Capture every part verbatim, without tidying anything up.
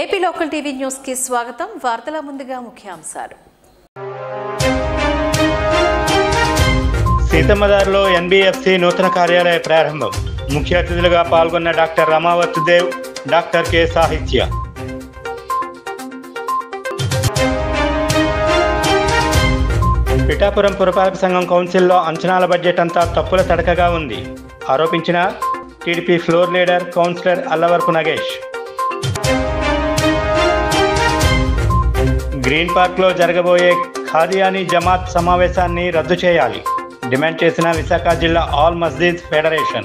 AP local TV news కి స్వాగతం. వార్తల ముందుగా ముఖ్యాంశాలు. సీతమ్మదారిలో ఎన్బీఎఫ్సి నూతన కార్యాలయ ప్రారంభం. ముఖ్య అతిథులుగా పాల్గొన్న doctor Ramavathi Dev, doctor K Sahitya. Pithapuram పురపాలక సంఘం కౌన్సిల్లో అంచనాల బడ్జెట్ అంతా తప్పుల తడకగా ఉంది ఆరోపించిన TDP floor leader councillor Allavarapu Nagesh. Green పార్క్లో జరగబోయే ఖాదియానీ జమాత్ సమావేశాన్ని రద్దు చేయాలి డిమాండ్ చేసిన విశాఖ జిల్లా ఆల్ మస్జిద్ ఫెడరేషన్.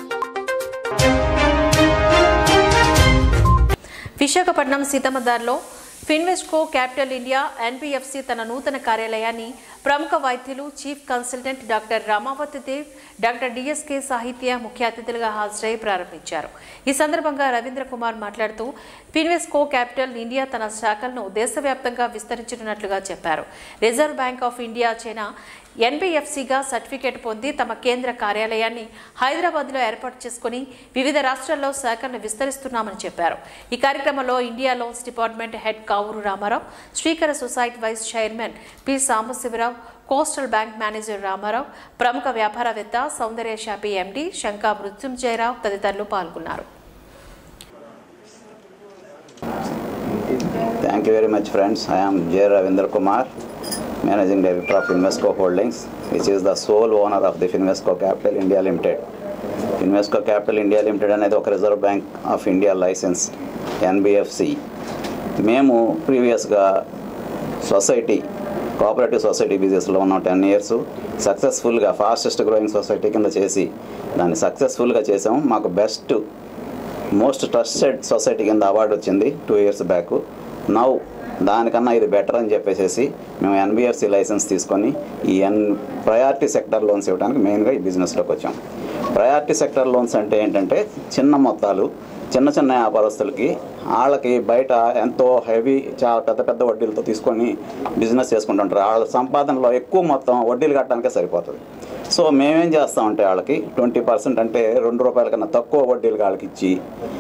విశాఖపట్నం సీతమ్మదారిలో ఫిన్వెస్కో క్యాపిటల్ ఇండియా ఎన్బీఎఫ్సి తన నూతన కార్యాలయాన్ని ప్రముఖ వైద్యులు chief consultant doctor Ramavathi Dev, doctor DSK Sahitya ముఖ్య అతిథులుగా హాజరై ప్రారంభించారు. ఈ సందర్భంగా రవీంద్ర కుమార్ మాట్లాడుతూ ఫిన్వెస్కో క్యాపిటల్ ఇండియా తన శాఖలను దేశవ్యాప్తంగా విస్తరించనున్నట్లుగా చెప్పారు. రిజర్వ్ బ్యాంక్ ఆఫ్ ఇండియా చైనా ఎన్బీఎఫ్సిగా సర్టిఫికేట్ పొంది తమ కేంద్ర కార్యాలయాన్ని హైదరాబాద్లో ఏర్పాటు చేసుకుని వివిధ రాష్ట్రాల్లో శాఖలను విస్తరిస్తున్నామని చెప్పారు. ఈ కార్యక్రమంలో India loans department head Kavuru Ramarao, Srikara society vice chairman P Sambasivarao, coastal bank manager Ramarao, ప్రముఖ వ్యాపారవేత్త సౌందర్య షాపీ ఎండీ శంకా మృత్యుంజయరావు తదితరులు పాల్గొన్నారు. Thank you very much, friends. I am J. Ravindra Kumar, Managing Director of Finvesco Holdings, which is the sole owner of the Finvesco Capital India Limited. Finvesco Capital India Limited అనేది ఒక reserve bank of India licence NBFC. మేము ప్రీవియస్గా society cooperative society బిజినెస్లో ఉన్నాం ten years. సక్సెస్ఫుల్గా fastest growing society కింద చేసి దాన్ని సక్సెస్ఫుల్గా చేసాము. మాకు బెస్ట్ మోస్ట్ ట్రస్టెడ్ సొసైటీ కింద అవార్డు వచ్చింది టూ ఇయర్స్ బ్యాక్. నౌ దానికన్నా ఇది బెటర్ అని చెప్పేసి మేము ఎన్బిఎఫ్సి లైసెన్స్ తీసుకొని ఈ ఎన్ ప్రయారిటీ సెక్టర్ లోన్స్ ఇవ్వడానికి మెయిన్గా ఈ బిజినెస్లోకి వచ్చాం. ప్రయారిటీ సెక్టర్ లోన్స్ అంటే ఏంటంటే చిన్న మొత్తాలు చిన్న చిన్న వ్యాపారస్తులకి వాళ్ళకి బయట ఎంతో హెవీ చాలా పెద్ద పెద్ద వడ్డీలతో తీసుకొని బిజినెస్ చేసుకుంటుంటారు. వాళ్ళ సంపాదనలో ఎక్కువ మొత్తం వడ్డీలు కట్టడానికే సరిపోతుంది. సో మేమేం చేస్తామంటే వాళ్ళకి ట్వంటీ పర్సెంట్ అంటే రెండు రూపాయల కన్నా తక్కువ వడ్డీలు వాళ్ళకి ఇచ్చి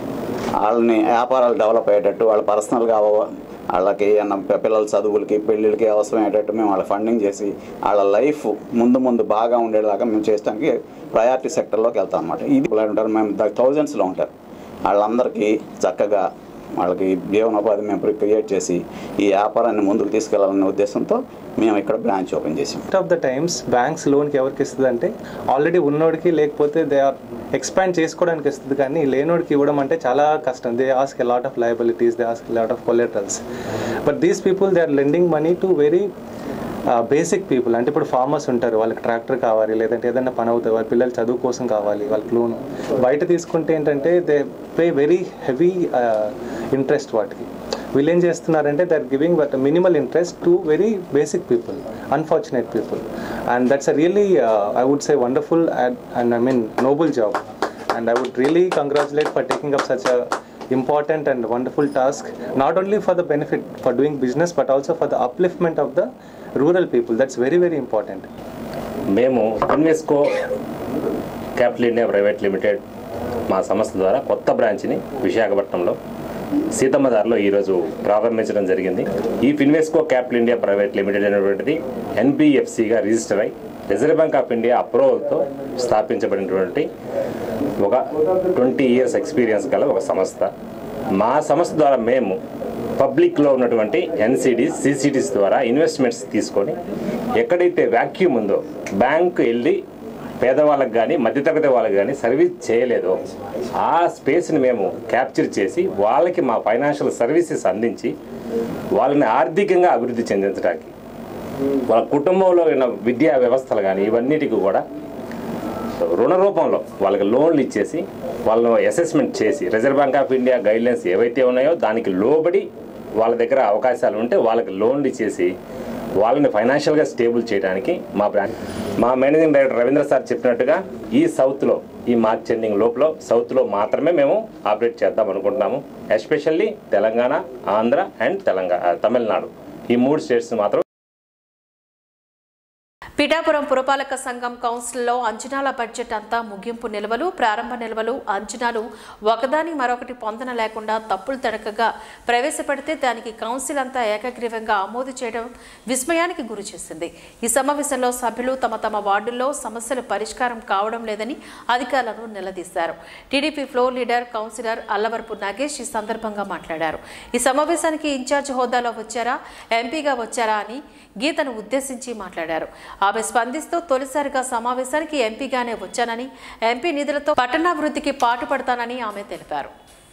వాళ్ళని వ్యాపారాలు డెవలప్ అయ్యేటట్టు వాళ్ళ పర్సనల్గా వాళ్ళకి పిల్లల చదువులకి పెళ్ళిళ్ళకి అవసరమయ్యేటట్టు మేము వాళ్ళ ఫండింగ్ చేసి వాళ్ళ లైఫ్ ముందు ముందు బాగా ఉండేలాగా మేము చేయడానికి ప్రయారిటీ సెక్టర్లోకి వెళ్తాం అనమాట. ఇది ఉంటారు మేము థౌజండ్స్లో ఉంటారు. వాళ్ళందరికీ చక్కగా వాళ్ళకి జీవనోపాధి మేము క్రియేట్ చేసి ఈ వ్యాపారాన్ని ముందుకు తీసుకెళ్లాలనే ఉద్దేశంతో మేము ఇక్కడ బ్రాంచ్ ఓపెన్ చేసాం. ఆఫ్ ద టైమ్స్ బ్యాంక్స్ లోన్కి ఎవరికి ఇస్తుంది అంటే ఆల్రెడీ ఉన్నోడికి, లేకపోతే దే ఆర్ ఎక్స్పాండ్ చేసుకోవడానికి ఇస్తుంది. కానీ లేనోడికి ఇవ్వడం అంటే చాలా కష్టం. They ask a lot of liabilities, they ask a lot of collaterals. But these people they are lending money to very basic people. అంటే ఇప్పుడు ఫార్మర్స్ ఉంటారు, వాళ్ళకి ట్రాక్టర్ కావాలి, లేదంటే ఏదైనా పని అవుతుంది, వాళ్ళ పిల్లల చదువు కోసం కావాలి, వాళ్ళకి లోన్. బయట తీసుకుంటే ఏంటంటే they pay very heavy interest వాటికి. వీళ్ళు ఏం చేస్తున్నారంటే they are giving but minimal interest to very basic people, unfortunate people. And that's a really I would say wonderful and I mean noble job. And I would really congratulate for taking up such a important and wonderful task, not only for the benefit for doing business but also for the upliftment of the rural people. That's very very important. మేము Finvesco capital India Private Limited మా సంస్థ ద్వారా కొత్త బ్రాంచ్ని విశాఖపట్నంలో సీతమ్మదారిలో ఈరోజు ప్రారంభించడం జరిగింది. ఈ Finvesco capital India Private Limited అనేటువంటిది ఎన్బిఎఫ్సిగా రిజిస్టర్ అయి రిజర్వ్ బ్యాంక్ ఆఫ్ ఇండియా అప్రూవల్తో స్థాపించబడినటువంటి ఒక ట్వంటీ ఇయర్స్ ఎక్స్పీరియన్స్ గల ఒక సంస్థ. మా సంస్థ ద్వారా మేము పబ్లిక్లో ఉన్నటువంటి ఎన్సిడీస్, సిసిడీస్ ద్వారా ఇన్వెస్ట్మెంట్స్ తీసుకొని ఎక్కడైతే వ్యాక్యూమ్ ఉందో, బ్యాంకు వెళ్ళి పేదవాళ్ళకి కానీ మధ్యతరగతి వాళ్ళకి కానీ సర్వీస్ చేయలేదో ఆ స్పేస్ని మేము క్యాప్చర్ చేసి వాళ్ళకి మా ఫైనాన్షియల్ సర్వీసెస్ అందించి వాళ్ళని ఆర్థికంగా అభివృద్ధి చెందించడానికి, వాళ్ళ కుటుంబంలో ఉన్న విద్యా వ్యవస్థలు కానీ ఇవన్నిటికీ కూడా రుణ రూపంలో వాళ్ళకి లోన్లు ఇచ్చేసి వాళ్ళను అసెస్మెంట్ చేసి Reserve bank of India guidelines ఏవైతే ఉన్నాయో దానికి లోబడి వాళ్ళ దగ్గర అవకాశాలు ఉంటే వాళ్ళకి లోన్లు ఇచ్చేసి వాళ్ళని ఫైనాన్షియల్గా స్టేబుల్ చేయడానికి మా బ్రాంచ్. మా మేనేజింగ్ డైరెక్టర్ రవీంద్ర సార్ చెప్పినట్టుగా ఈ సౌత్లో ఈ మార్చ్ ఎండింగ్ లోపల సౌత్లో మాత్రమే మేము ఆపరేట్ చేద్దాం అనుకుంటున్నాము. ఎస్పెషల్లీ తెలంగాణ, ఆంధ్ర అండ్ తెలంగాణ తమిళనాడు ఈ మూడు స్టేట్స్ మాత్రం. పిఠాపురం పిఠాపురం పురపాలక సంఘం కౌన్సిల్లో అంచనాల బడ్జెట్ అంతా ముగింపు నిల్వలు ప్రారంభ నిల్వలు అంచనాలు ఒకదాని మరొకటి పొందన లేకుండా తప్పులు తడకగా ప్రవేశపెడితే దానికి కౌన్సిల్ అంతా ఏకగ్రీవంగా ఆమోదు చేయడం విస్మయానికి గురి చేసింది. ఈ సమావేశంలో సభ్యులు తమ తమ వార్డుల్లో సమస్యలు పరిష్కారం కావడం లేదని అధికారులను నిలదీశారు. TDP floor leader councillor Allavarapu Nagesh ఈ సందర్భంగా మాట్లాడారు. ఈ సమావేశానికి ఇన్ఛార్జ్ హోదాలో వచ్చారా, ఎంపీగా వచ్చారా అని గీతను ఉద్దేశించి మాట్లాడారు. ఆమె స్పందిస్తూ తొలిసారిగా సమావేశానికి ఎంపీగానే వచ్చానని, ఎంపీ నిధులతో పట్టణాభివృద్ధికి పాటుపడతానని ఆమె తెలిపారు.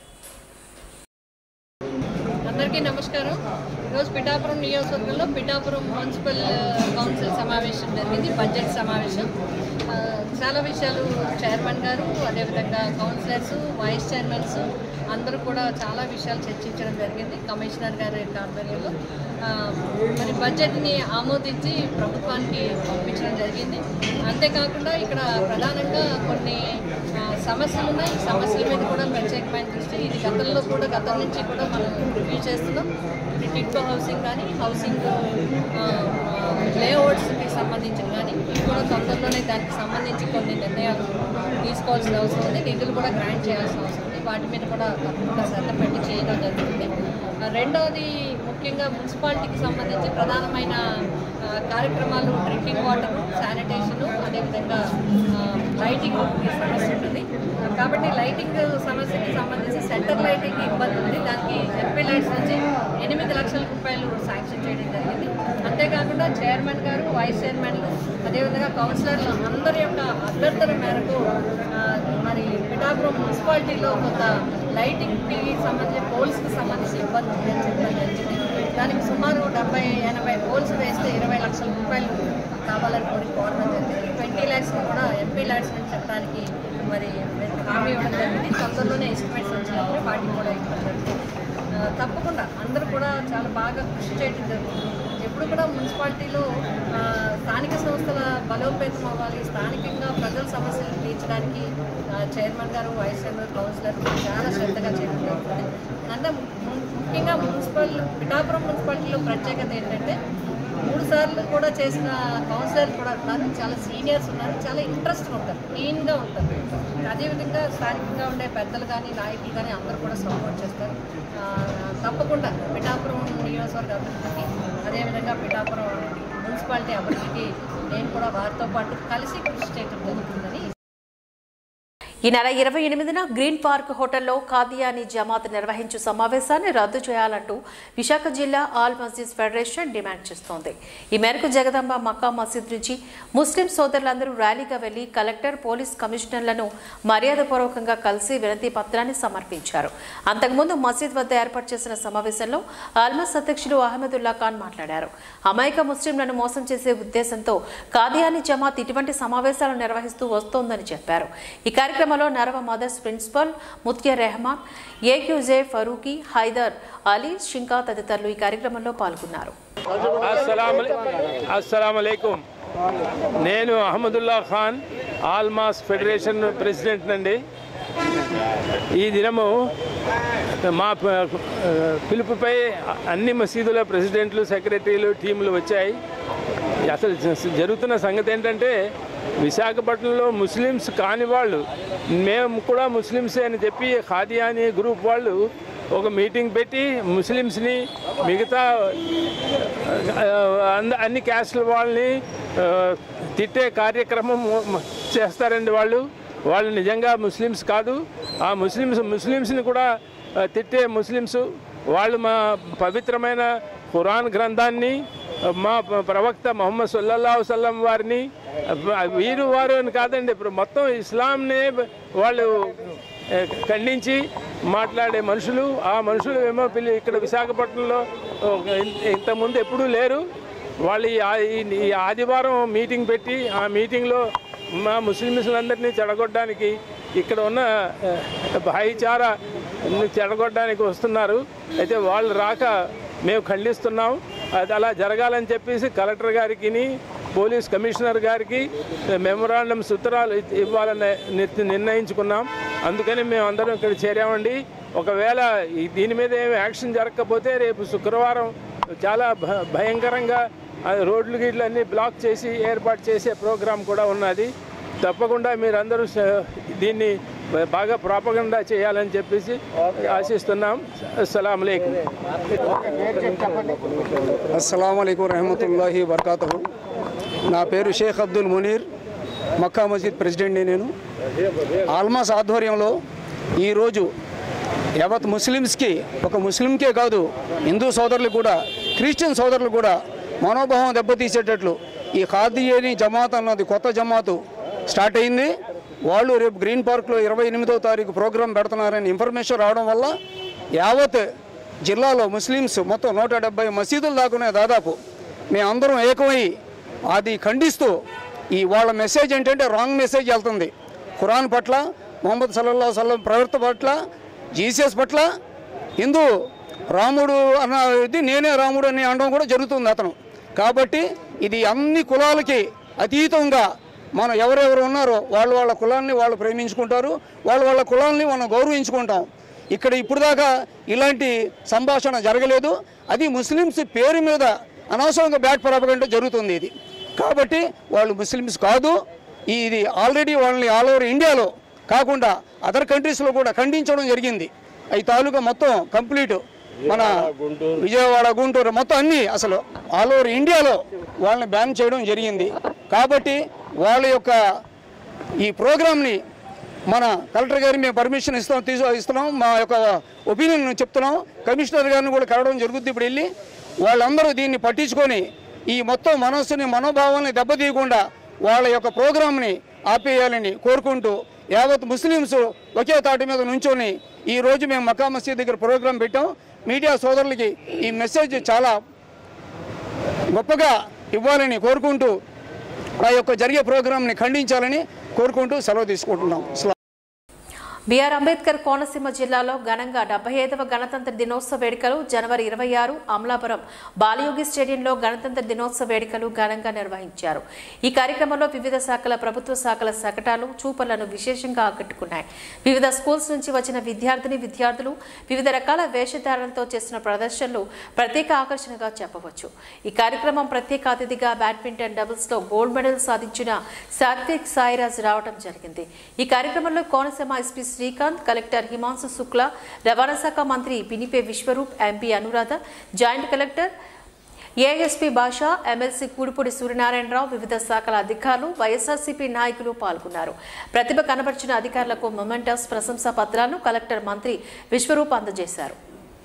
అందరికీ నమస్కారం. ఈరోజు పిఠాపురం నియోజకవర్గంలో పిఠాపురం మున్సిపల్ కౌన్సిల్ సమావేశం జరిగింది, బడ్జెట్ సమావేశం. చాలా విషయాలు చైర్మన్ గారు, అదేవిధంగా కౌన్సిలర్స్, వైస్ చైర్మన్స్ అందరూ కూడా చాలా విషయాలు చర్చించడం జరిగింది కమిషనర్ గారి ఆధ్వర్యంలో. మరి బడ్జెట్ని ఆమోదించి ప్రభుత్వానికి పంపించడం జరిగింది. అంతేకాకుండా ఇక్కడ ప్రధానంగా కొన్ని సమస్యలు ఉన్నాయి. ఈ సమస్యల మీద కూడా ప్రత్యేకమైన దృష్టి ఇది గతంలో కూడా గతం నుంచి కూడా మనం రివ్యూ చేస్తున్నాం. టిట్కో హౌసింగ్ కానీ, హౌసింగ్ లేఅవుట్స్కి సంబంధించిన కానీ ఇవి కూడా తొందరలోనే దానికి సంబంధించి కొన్ని నిర్ణయాలు తీసుకోవాల్సిన అవసరం ఉంది. నిధులు కూడా గ్రాంట్ చేయాల్సిన అవసరం ఉంది. వాటి మీద కూడా తప్పకుండా శ్రద్ధ పెట్టి చేయడం జరుగుతుంది. రెండవది ముఖ్యంగా మున్సిపాలిటీకి సంబంధించి ప్రధానమైన కార్యక్రమాలు డ్రింకింగ్ వాటర్, శానిటేషను, అదేవిధంగా లైటింగ్ సమస్య ఉంటుంది. కాబట్టి లైటింగ్ సమస్యకి సంబంధించి సెంటర్ లైటింగ్ ఇబ్బంది ఉంది. దానికి ఎంపీ లైట్స్ నుంచి ఎనిమిది లక్షల రూపాయలు శాంక్షన్ చేయడం జరిగింది. అంతేకాకుండా చైర్మన్ గారు, వైస్ చైర్మన్లు, అదేవిధంగా కౌన్సిలర్లు అందరి యొక్క అభ్యర్థన మేరకు మరి పిఠాపురం మున్సిపాలిటీలో కొంత లైటింగ్కి సంబంధించి పోల్స్కి సంబంధించి ఇబ్బంది ఉందని చెప్పడం జరిగింది. దానికి సుమారు డెబ్బై ఎనభై పోల్స్ వేస్తే ఇరవై లక్షల రూపాయలు కావాలని కోరి కోరడం జరిగింది. ట్వంటీ ల్యాక్స్ కూడా ఎంపీ ల్యాక్స్ నుంచి చెప్పడానికి మరి హామీ ఇవ్వడం జరిగింది. తొందరలోనే ఎస్టిమేట్స్ వచ్చినప్పుడు వాటిని కూడా ఇవ్వడం జరుగుతుంది. తప్పకుండా అందరూ కూడా చాలా బాగా కృషి చేయడం జరుగుతుంది. ఎప్పుడు కూడా మున్సిపాలిటీలో స్థానిక సంస్థల బలోపేతం అవ్వాలి, స్థానికంగా ప్రజల సమస్యలు తీర్చడానికి చైర్మన్ గారు, వైస్ చైర్మన్, కౌన్సిలర్ చాలా శ్రద్ధగా చేయడం జరుగుతుంది. అంటే ముఖ్యంగా మున్సిపల్ పిఠాపురం మున్సిపాలిటీలో ప్రత్యేకత ఏంటంటే మూడు సార్లు కూడా చేసిన కౌన్సిలర్ కూడా ఉన్నారు, చాలా సీనియర్స్ ఉన్నారు, చాలా ఇంట్రెస్ట్గా ఉంటారు, క్లీన్గా ఉంటారు. అదేవిధంగా స్థానికంగా ఉండే పెద్దలు కానీ నాయకులు కానీ అందరూ కూడా సపోర్ట్ చేస్తారు. తప్పకుండా పిఠాపురం నియోజకవర్గ అభివృద్ధికి, అదేవిధంగా పిఠాపురం మున్సిపాలిటీ అభివృద్ధికి నేను కూడా వారితో పాటు కలిసి కృషి చేయడం జరుగుతుందని. ఈ నెల ఇరవై ఎనిమిదిన గ్రీన్ పార్క్ హోటల్లో ఖాదియానీ జమాత్ నిర్వహించు సమావేశాన్ని రద్దు చేయాలంటూ విశాఖ జిల్లా ఆల్ మస్జిద్ ఫెడరేషన్ డిమాండ్ చేస్తోంది. ఈ మేరకు జగదాంబ మక్కా మసీద్ నుంచి ముస్లిం సోదరులందరూ ర్యాలీగా వెళ్లి కలెక్టర్, పోలీస్ కమిషనర్లను మర్యాదపూర్వకంగా కలిసి వినతి పత్రాన్ని సమర్పించారు. అంతకుముందు మసీద్ వద్ద ఏర్పాటు చేసిన సమావేశంలో ఆల్మస్ అధ్యక్షులు అహ్మదుల్లా ఖాన్ మాట్లాడారు. అమాయక ముస్లింలను మోసం చేసే ఉద్దేశంతో ఖాదియానీ జమాత్ ఇటువంటి సమావేశాలు నిర్వహిస్తూ వస్తోందని చెప్పారు. ఈ కార్యక్రమంలో నరవ మదర్స్ ప్రిన్సిపల్ ముత్య రెహమాన్, ఏక్యూజే ఫరూకీ, హైదర్ అలీ, షింకా తదితరులు ఈ కార్యక్రమంలో పాల్గొన్నారు. అస్సలాము అలైకుం. నేను అహ్మదుల్లా ఖాన్, ఆల్మాస్ ఫెడరేషన్ ప్రెసిడెంట్ నండి. ఈ దినము మా పిలుపుపై అన్ని మసీదుల ప్రెసిడెంట్లు, సెక్రటరీలు, టీములు వచ్చాయి. అసలు జరుగుతున్న సంగతి ఏంటంటే విశాఖపట్నంలో ముస్లిమ్స్ కాని వాళ్ళు, మేము కూడా ముస్లిమ్సే అని చెప్పి ఖాదియానీ గ్రూప్ వాళ్ళు ఒక మీటింగ్ పెట్టి ముస్లిమ్స్ని, మిగతా అన్ని క్యాస్ట్ల వాళ్ళని తిట్టే కార్యక్రమం చేస్తారండి. వాళ్ళు వాళ్ళు నిజంగా ముస్లిమ్స్ కాదు. ఆ ముస్లిమ్స్ ముస్లిమ్స్ని కూడా తిట్టే ముస్లిమ్స్ వాళ్ళు మా పవిత్రమైన ఖురాన్ గ్రంథాన్ని, మా ప్రవక్త మొహమ్మద్ సల్లల్లాహు అలైహి వసల్లం వారిని, వీరు వారు అని కాదండి, ఇప్పుడు మొత్తం ఇస్లాంనే వాళ్ళు ఖండించి మాట్లాడే మనుషులు. ఆ మనుషులు ఏమో పిల్లి ఇక్కడ విశాఖపట్నంలో ఇంతకుముందు ఎప్పుడూ లేరు. వాళ్ళు ఈ ఆదివారం మీటింగ్ పెట్టి ఆ మీటింగ్లో మా ముస్లిమ్స్లందరినీ చెడగొట్టడానికి, ఇక్కడ ఉన్న భాయిచారా చెడగొట్టడానికి వస్తున్నారు. అయితే వాళ్ళు రాక మేము ఖండిస్తున్నాం. అది అలా జరగాలని చెప్పేసి కలెక్టర్ గారికి, పోలీస్ కమిషనర్ గారికి మెమొరాండం సూత్రాలు ఇవ్వాలని నిర్ణయించుకున్నాం. అందుకని మేము అందరం ఇక్కడ చేరామండి. ఒకవేళ దీని మీద ఏమి యాక్షన్ జరగకపోతే రేపు శుక్రవారం చాలా భయంకరంగా రోడ్లు గిట్లన్నీ బ్లాక్ చేసి ఏర్పాటు చేసే ప్రోగ్రాం కూడా ఉన్నది. తప్పకుండా మీరందరూ దీన్ని బాగా ప్రాపగండా చేయాలని చెప్పేసి ఆశిస్తున్నాం. అస్సలాము అలైకుం. అస్సలాము అలైకుం రహమతుల్లాహి వబర్కాతుహు. నా పేరు షేక్ అబ్దుల్ మునీర్, మక్కా మస్జిద్ ప్రెసిడెంట్ని నేను. ఆల్మాస్ ఆధ్వర్యంలో ఈరోజు యావత్ ముస్లిమ్స్కి, ఒక ముస్లింకే కాదు హిందూ సోదరులు కూడా, క్రిస్టియన్ సోదరులు కూడా మనోభావం దెబ్బతీసేటట్లు ఈ ఖాదీయని జమాత్ అన్నది కొత్త జమాతు స్టార్ట్ అయింది. వాళ్ళు రేపు గ్రీన్ పార్క్లో ఇరవై ఎనిమిదో తారీఖు ప్రోగ్రాం పెడుతున్నారని ఇన్ఫర్మేషన్ రావడం వల్ల యావత్ జిల్లాలో ముస్లిమ్స్ మొత్తం నూట డెబ్బై మసీదులు దాకునే దాదాపు మేమందరం ఏకమై అది ఖండిస్తూ, ఈ వాళ్ళ మెసేజ్ ఏంటంటే రాంగ్ మెసేజ్ వెళ్తుంది. ఖురాన్ పట్ల, ముహమ్మద్ సల్లల్లాహు అలైహి వసల్లం ప్రవృత్తి పట్ల, జీసస్ పట్ల, హిందూ రాముడు అన్నది నేనే రాముడు అని అనడం కూడా జరుగుతుంది అతను. కాబట్టి ఇది అన్ని కులాలకి అతీతంగా మనం ఎవరెవరు ఉన్నారో వాళ్ళ వాళ్ళ కులాన్ని వాళ్ళు ప్రేమించుకుంటారు, వాళ్ళ వాళ్ళ కులాన్ని మనం గౌరవించుకుంటాం. ఇక్కడ ఇప్పుడు దాకా ఇలాంటి సంభాషణ జరగలేదు. అది ముస్లిమ్స్ పేరు మీద అనవసరంగా బ్యాడ్ ప్రాపగండా జరుగుతుంది ఇది. కాబట్టి వాళ్ళు ముస్లిమ్స్ కాదు. ఇది ఆల్రెడీ వాళ్ళని ఆల్ ఓవర్ ఇండియాలో కాకుండా అదర్ కంట్రీస్లో కూడా ఖండించడం జరిగింది. ఈ తాలూకా మొత్తం కంప్లీట్ మన విజయవాడ, గుంటూరు మొత్తం అన్నీ అసలు ఆల్ ఓవర్ ఇండియాలో వాళ్ళని బ్యాన్ చేయడం జరిగింది. కాబట్టి వాళ్ళ యొక్క ఈ ప్రోగ్రామ్ని మన కలెక్టర్ గారిని మేము పర్మిషన్ ఇస్తాం తీసు ఇస్తున్నాం మా యొక్క ఒపీనియన్ చెప్తున్నాం. కమిషనర్ గారిని కూడా కలవడం జరుగుతుంది. ఇప్పుడు వెళ్ళి వాళ్ళందరూ దీన్ని పట్టించుకొని ఈ మొత్తం మనస్సుని, మనోభావాన్ని దెబ్బతీయకుండా వాళ్ళ యొక్క ప్రోగ్రామ్ని ఆపేయాలని కోరుకుంటూ యావత్ ముస్లిమ్స్ ఒకే తాటి మీద నుంచొని ఈరోజు మేము మక్కా మసీద్ దగ్గర ప్రోగ్రాం పెట్టాం. మీడియా సోదరులకి ఈ మెసేజ్ చాలా గొప్పగా ఇవ్వాలని కోరుకుంటూ ఆ యొక్క జరిగే ప్రోగ్రాంని ఖండించాలని కోరుకుంటూ సెలవు తీసుకుంటున్నాం. బిఆర్ అంబేద్కర్ కోనసీమ జిల్లాలో ఘనంగా డెబ్బై ఐదవ గణతంత్ర దినోత్సవ వేడుకలు జనవరి ఇరవై ఆరు అమలాపురం బాలయోగి స్టేడియంలో గణతంత్ర దినోత్సవ వేడుకలు ఘనంగా నిర్వహించారు. ఈ కార్యక్రమంలో వివిధ శాఖల ప్రభుత్వ శాఖల శకటాలు చూపర్లను విశేషంగా ఆకట్టుకున్నాయి. వివిధ స్కూల్స్ నుంచి వచ్చిన విద్యార్థిని విద్యార్థులు వివిధ రకాల వేషధారణలతో చేసిన ప్రదర్శనలు ప్రత్యేక ఆకర్షణగా చెప్పవచ్చు. ఈ కార్యక్రమం ప్రత్యేక అతిథిగా బ్యాడ్మింటన్ డబుల్స్ లో గోల్డ్ మెడల్ సాధించిన సాత్విక్ సాయిరాజ్ రావడం జరిగింది. ఈ కార్యక్రమంలో కోనసీమ ఎస్పీ శ్రీకాంత్, కలెక్టర్ హిమాంశు శుక్లా, రవాణా శాఖ మంత్రి Pinipe Viswarup, MP Anuradha, joint collector ASP Basha, MLC Kudipudi Suryanarayana Rao, వివిధ శాఖల అధికారులు, వైఎస్ఆర్సీపీ నాయకులు పాల్గొన్నారు. ప్రతిభ కనబర్చిన అధికారులకు మొమెంటస్, ప్రశంసా పత్రాలను కలెక్టర్, మంత్రి విశ్వరూప్ అందజేశారు.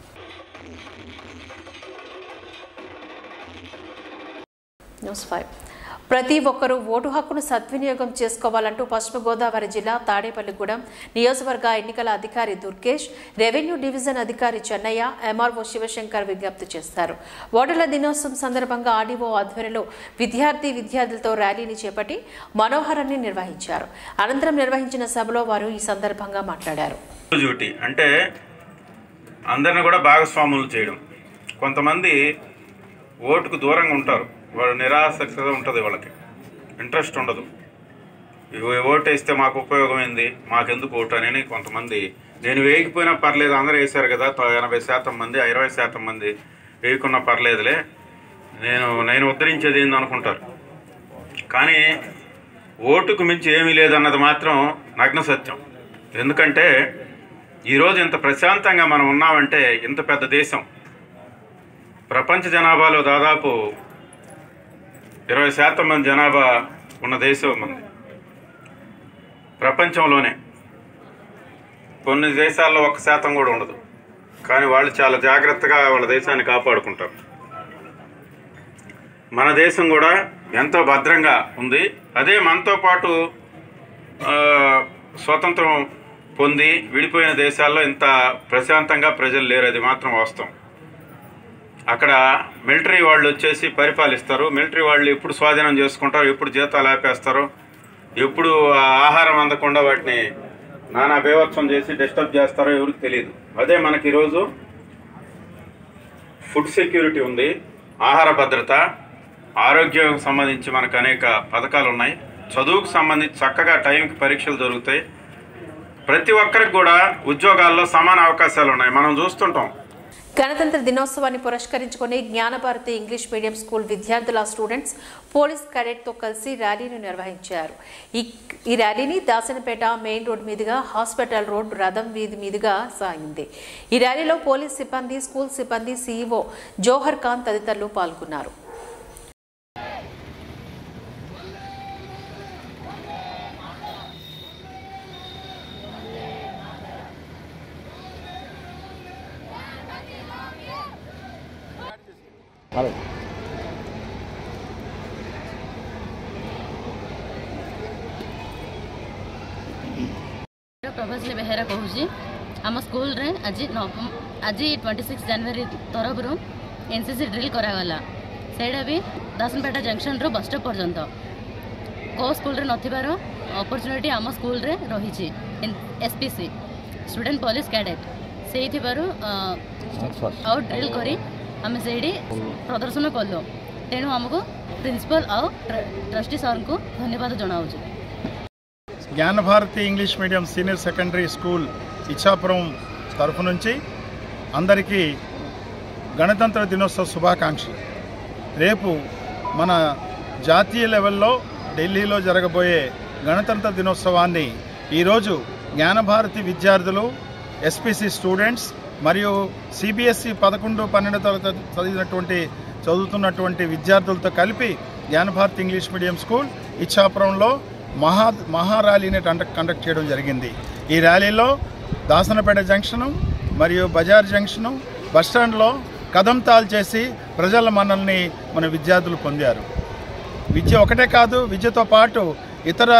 న్యూస్ ఫైవ్ ప్రతి ఒక్కరూ ఓటు హక్కును సద్వినియోగం చేసుకోవాలంటూ పశ్చిమ గోదావరి జిల్లా తాడేపల్లిగూడెం నియోజకవర్గ ఎన్నికల అధికారి దుర్గేష్, రెవెన్యూ డివిజన్ అధికారి చెన్నయ్య, ఎంఆర్ఓ శివశంకర్ విజ్ఞప్తి చేశారు. ఓటర్ల దినోత్సవం సందర్భంగా ఆర్డీఓ ఆధ్వర్యంలో విద్యార్థి విద్యార్థులతో ర్యాలీని చేపట్టి మనోహరాన్ని నిర్వహించారు. అనంతరం నిర్వహించిన సభలో వారు ఈ సందర్భంగా మాట్లాడారు. అంటే అందరిని కూడా భాగస్వాములు చేయడం. కొంతమంది ఓటుకు దూరంగా ఉంటారు, వాళ్ళు నిరాసక్తిగా ఉంటుంది, వాళ్ళకి ఇంట్రెస్ట్ ఉండదు. ఓటు వేస్తే మాకు ఉపయోగం ఏంది, మాకెందుకు ఓటు అని కొంతమంది, నేను వేయకపోయినా పర్లేదు, అందరూ వేశారు కదా, ఎనభై శాతం మంది ఇరవై శాతం మంది వేయకున్నా పర్లేదులే, నేను నేను ఉద్ధరించేది ఏంది అనుకుంటారు. కానీ ఓటుకు మించి ఏమీ లేదన్నది మాత్రం నగ్న సత్యం. ఎందుకంటే ఈరోజు ఇంత ప్రశాంతంగా మనం ఉన్నామంటే, ఇంత పెద్ద దేశం, ప్రపంచ జనాభాలో దాదాపు ఇరవై శాతం మంది జనాభా ఉన్న దేశం మంది ప్రపంచంలోనే. కొన్ని దేశాల్లో ఒక శాతం కూడా ఉండదు, కానీ వాళ్ళు చాలా జాగ్రత్తగా వాళ్ళ దేశాన్ని కాపాడుకుంటారు. మన దేశం కూడా ఎంతో భద్రంగా ఉంది. అదే మనతో పాటు స్వతంత్రం పొంది విడిపోయిన దేశాల్లో ఇంత ప్రశాంతంగా ప్రజలు లేరు, అది మాత్రం వాస్తవం. అక్కడ మిలిటరీ వాళ్ళు వచ్చేసి పరిపాలిస్తారు. మిలిటరీ వాళ్ళు ఎప్పుడు స్వాధీనం చేసుకుంటారు, ఎప్పుడు జీతాలు ఆపేస్తారు, ఎప్పుడు ఆహారం అందకుండా వాటిని నానా బేవత్సం చేసి డిస్టర్బ్ చేస్తారో ఎవరికి తెలియదు. అదే మనకి ఈరోజు ఫుడ్ సెక్యూరిటీ ఉంది, ఆహార భద్రత, ఆరోగ్యం సంబంధించి మనకు అనేక పథకాలు ఉన్నాయి, చదువుకు సంబంధించి చక్కగా టైంకి పరీక్షలు జరుగుతాయి, ప్రతి ఒక్కరికి కూడా ఉద్యోగాల్లో సమాన అవకాశాలు ఉన్నాయి. మనం చూస్తుంటాం. గణతంత్ర దినోత్సవాన్ని పురస్కరించుకుని జ్ఞానభారతి ఇంగ్లీష్ మీడియం స్కూల్ విద్యార్థుల స్టూడెంట్స్ పోలీస్ క్యాడెట్తో కలిసి ర్యాలీని నిర్వహించారు. ఈ ఈ ర్యాలీని దాసనపేట మెయిన్ రోడ్ మీదుగా హాస్పిటల్ రోడ్ రథం వీధి మీదుగా సాగింది. ఈ ర్యాలీలో పోలీస్ సిబ్బంది, స్కూల్ సిబ్బంది, సీఈఓ జోహర్ ఖాన్ తదితరులు పాల్గొన్నారు. ପ୍ରଭାସିନୀ ବେହେରା କହୁଛି। ଆମ ସ୍କୁଲରେ ଆଜି ଆଜି ଟ୍ୱେଣ୍ଟି ସିକ୍ସ ଜାନୁଆରୀ ତରଫରୁ ଏନ୍ ସି ସି ଡ୍ରିଲ୍ କରାଗଲା। ସେଇଟା ବି ଦାସନପେଟା ଜଙ୍କସନ୍ରୁ ବସ୍ ଷ୍ଟପ୍ ପର୍ଯ୍ୟନ୍ତ କେଉଁ ସ୍କୁଲରେ ନଥିବାର ଅପରଚ୍ୟୁନିଟି ଆମ ସ୍କୁଲରେ ରହିଛି। S P C student police cadet ସେଇଥିବାରୁ ଆଉ ଡ୍ରିଲ୍ କରି ଆମେ ସେଇଠି ପ୍ରଦର୍ଶନ କଲୁ। ତେଣୁ ଆମକୁ ପ୍ରିନ୍ସିପାଲ ଆଉ ଟ୍ରଷ୍ଟି ସାର୍ଙ୍କୁ ଧନ୍ୟବାଦ ଜଣାଉଛି। Gnanabharathi English medium senior secondary school Ichchapuram తరఫు నుంచి అందరికీ గణతంత్ర దినోత్సవ శుభాకాంక్షలు. రేపు మన జాతీయ లెవెల్లో ఢిల్లీలో జరగబోయే గణతంత్ర దినోత్సవాన్ని ఈరోజు జ్ఞానభారతి విద్యార్థులు, ఎస్పీసీ స్టూడెంట్స్ మరియు సిబిఎస్ఈ పదకొండు పన్నెండు తరగతి చదివినటువంటి చదువుతున్నటువంటి విద్యార్థులతో కలిపి జ్ఞానభారతి ఇంగ్లీష్ మీడియం స్కూల్ ఇచ్చాపురంలో మహా మహా ర్యాలీని కండక్ట్ చేయడం జరిగింది. ఈ ర్యాలీలో దాసనపేట జంక్షను మరియు బజార్ జంక్షను బస్టాండ్లో కదంతాలు చేసి ప్రజల మన్నల్ని మన విద్యార్థులు పొందారు. విద్య ఒకటే కాదు, విద్యతో పాటు ఇతర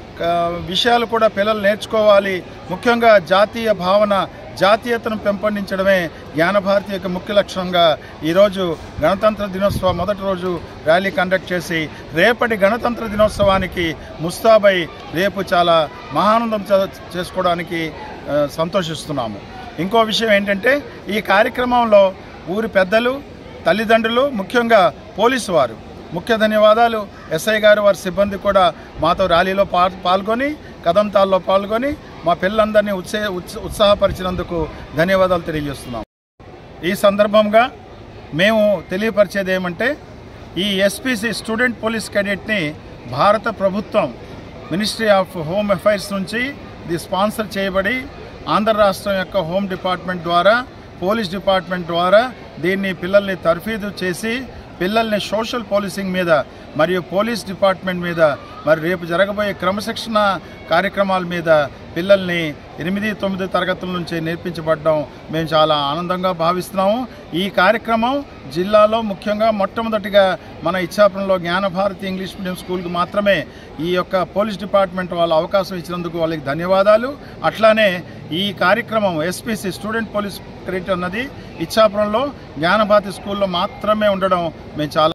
విషయాలు కూడా పిల్లలు నేర్చుకోవాలి. ముఖ్యంగా జాతీయ భావన, జాతీయతను పెంపొందించడమే జ్ఞానభారతి యొక్క ముఖ్య లక్ష్యంగా ఈరోజు గణతంత్ర దినోత్సవ మొదటి రోజు ర్యాలీ కండక్ట్ చేసి రేపటి గణతంత్ర దినోత్సవానికి ముస్తాబై రేపు చాలా మహానందం చేసుకోవడానికి సంతోషిస్తున్నాము. ఇంకో విషయం ఏంటంటే ఈ కార్యక్రమంలో ఊరి పెద్దలు, తల్లిదండ్రులు, ముఖ్యంగా పోలీసు వారు ముఖ్య ధన్యవాదాలు. ఎస్ఐ గారు వారి సిబ్బంది కూడా మాతో ర్యాలీలో పాల్గొని కదంతాల్లో పాల్గొని మా పిల్లలందరినీ ఉత్సే ఉత్సాహపరిచినందుకు ధన్యవాదాలు తెలియజేస్తున్నాం. ఈ సందర్భంగా మేము తెలియపరిచేది ఏమంటే ఈ ఎస్పీసీ స్టూడెంట్ పోలీస్ క్యాడెట్ని భారత ప్రభుత్వం మినిస్ట్రీ ఆఫ్ హోమ్ అఫైర్స్ నుంచి ఇది స్పాన్సర్ చేయబడి ఆంధ్ర రాష్ట్రం యొక్క హోమ్ డిపార్ట్మెంట్ ద్వారా, పోలీస్ డిపార్ట్మెంట్ ద్వారా దీన్ని పిల్లల్ని తర్ఫీదు చేసి పిల్లల్ని సోషల్ పోలీసింగ్ మీద మరియు పోలీస్ డిపార్ట్మెంట్ మీద మరి రేపు జరగబోయే క్రమశిక్షణ కార్యక్రమాల మీద పిల్లల్ని ఎనిమిది తొమ్మిది తరగతుల నుంచి నేర్పించబడడం మేము చాలా ఆనందంగా భావిస్తున్నాము. ఈ కార్యక్రమం జిల్లాలో ముఖ్యంగా మొట్టమొదటిగా మన ఇచ్చాపురంలో జ్ఞానభారతి ఇంగ్లీష్ మీడియం స్కూల్కి మాత్రమే ఈ యొక్క పోలీస్ డిపార్ట్మెంట్ వాళ్ళు అవకాశం ఇచ్చినందుకు వాళ్ళకి ధన్యవాదాలు. అట్లానే ఈ కార్యక్రమం ఎస్పీసీ స్టూడెంట్ పోలీస్ క్రెడిట్ అన్నది ఇచ్చాపురంలో జ్ఞానభారతి స్కూల్లో మాత్రమే ఉండడం మేము చాలా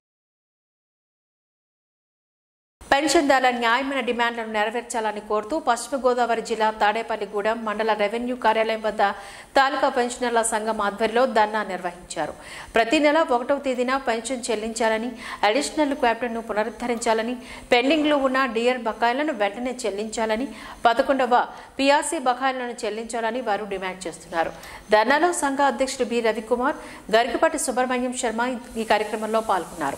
పెన్షన్దారుల న్యాయమైన డిమాండ్లను నెరవేర్చాలని కోరుతూ పశ్చిమ గోదావరి జిల్లా తాడేపల్లిగూడెం మండల రెవెన్యూ కార్యాలయం వద్ద తాలూకా పెన్షనర్ల సంఘం ఆధ్వర్యంలో ధర్నా నిర్వహించారు. ప్రతి నెల ఒకటవ తేదీన పెన్షన్ చెల్లించాలని, అడిషనల్ క్యాప్టెన్ను పునరుద్ధరించాలని, పెండింగ్లో ఉన్న డిఆర్ బకాయిలను వెంటనే చెల్లించాలని, పదకొండవ పీఆర్సీ బకాయిలను చెల్లించాలని వారు డిమాండ్ చేస్తున్నారు. ధర్నాలో సంఘ అధ్యక్షుడు బి రవికుమార్, గరికపాటి సుబ్రహ్మణ్యం శర్మ ఈ కార్యక్రమంలో పాల్గొన్నారు.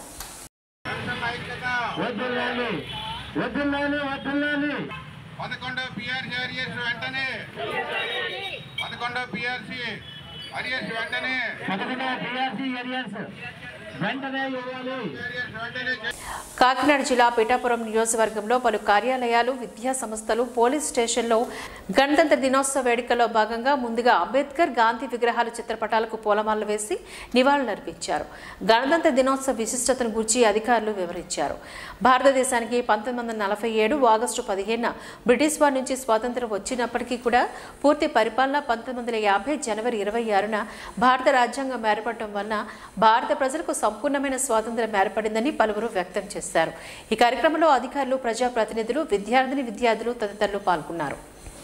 పదకొండో పిఆర్సీ అరియర్స్ వెంటనే పదకొండో పిఆర్సీ అరియర్స్ వెంటనే పదకొండో పిఆర్సీ అరియర్స్ వెంటనే ఇవ్వాలి. కాకినాడ జిల్లా పిఠాపురం నియోజకవర్గంలో పలు కార్యాలయాలు, విద్యా సంస్థలు, పోలీస్ స్టేషన్లో గణతంత్ర దినోత్సవ వేడుకల్లో భాగంగా ముందుగా అంబేద్కర్, గాంధీ విగ్రహాల చిత్రపటాలకు పూలమాలలు వేసి నివాళులర్పించారు. గణతంత్ర దినోత్సవ విశిష్టతను గురించి అధికారులు వివరించారు. భారతదేశానికి పంతొమ్మిది వందల నలభై ఏడు ఆగస్టు పదిహేనున బ్రిటిష్ వారి నుంచి స్వాతంత్రం వచ్చినప్పటికీ కూడా పూర్తి పరిపాలన పంతొమ్మిది వందల యాభై జనవరి ఇరవై ఆరున భారత రాజ్యాంగం ఏర్పడటం వలన భారత ప్రజలకు సంపూర్ణమైన స్వాతంత్రం ఏర్పడిందని పలువురు వ్యక్తం చేశారు. ఈ కార్యక్రమంలో అధికారులు, ప్రజాప్రతినిధులు, విద్యార్థిని విద్యార్థులు తదితరులు పాల్గొన్నారు.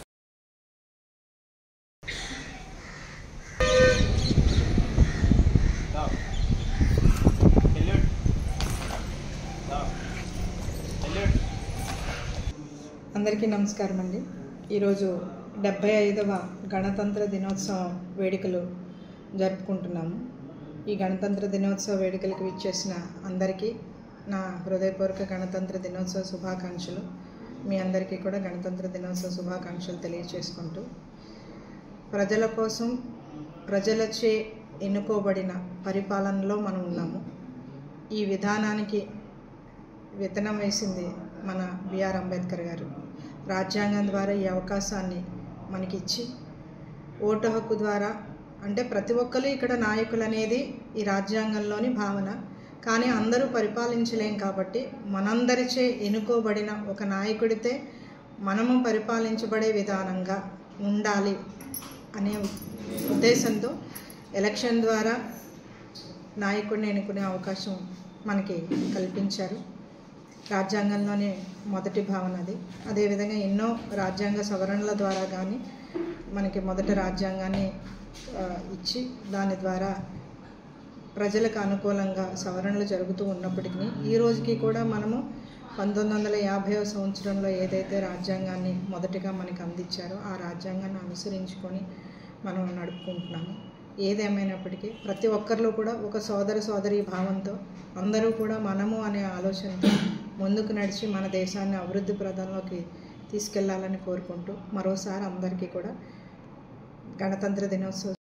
అందరికీ నమస్కారం అండి. ఈరోజు డెబ్బై ఐదవ గణతంత్ర దినోత్సవం వేడుకలు జరుపుకుంటున్నాము. ఈ గణతంత్ర దినోత్సవ వేడుకలకు విచ్చేసిన అందరికీ నా హృదయపూర్వక గణతంత్ర దినోత్సవ శుభాకాంక్షలు. మీ అందరికీ కూడా గణతంత్ర దినోత్సవ శుభాకాంక్షలు తెలియచేసుకుంటూ, ప్రజల కోసం ప్రజలచే ఎన్నుకోబడిన పరిపాలనలో మనం ఉన్నాము. ఈ విధానానికి విత్తనం వేసింది మన బిఆర్ అంబేద్కర్ గారు. రాజ్యాంగం ద్వారా ఈ అవకాశాన్ని మనకిచ్చి, ఓటు హక్కు ద్వారా, అంటే ప్రతి ఒక్కరు ఇక్కడ నాయకులు అనేది ఈ రాజ్యాంగంలోని భావన. కానీ అందరూ పరిపాలించలేం కాబట్టి మనందరిచే ఎన్నుకోబడిన ఒక నాయకుడితే మనము పరిపాలించబడే విధానంగా ఉండాలి అనే ఉద్దేశంతో ఎలక్షన్ ద్వారా నాయకుడిని ఎన్నుకునే అవకాశం మనకి కల్పించారు. రాజ్యాంగంలోనే మొదటి భావన అది. అదేవిధంగా ఎన్నో రాజ్యాంగ సవరణల ద్వారా కానీ మనకి మొదటి రాజ్యాంగాన్ని ఇచ్చి దాని ద్వారా ప్రజలకు అనుకూలంగా సవరణలు జరుగుతూ ఉన్నప్పటికీ ఈ రోజుకి కూడా మనము పంతొమ్మిది వందల యాభైవ సంవత్సరంలో ఏదైతే రాజ్యాంగాన్ని మొదటిగా మనకు అందించారో ఆ రాజ్యాంగాన్ని అనుసరించుకొని మనం నడుపుకుంటున్నాము. ఏదేమైనప్పటికీ ప్రతి ఒక్కరిలో కూడా ఒక సోదర సోదరి భావంతో అందరూ కూడా మనము అనే ఆలోచనతో ముందుకు నడిచి మన దేశాన్ని అభివృద్ధి ప్రదంలోకి తీసుకెళ్లాలని కోరుకుంటూ మరోసారి అందరికీ కూడా గణతంత్ర దినోత్సవ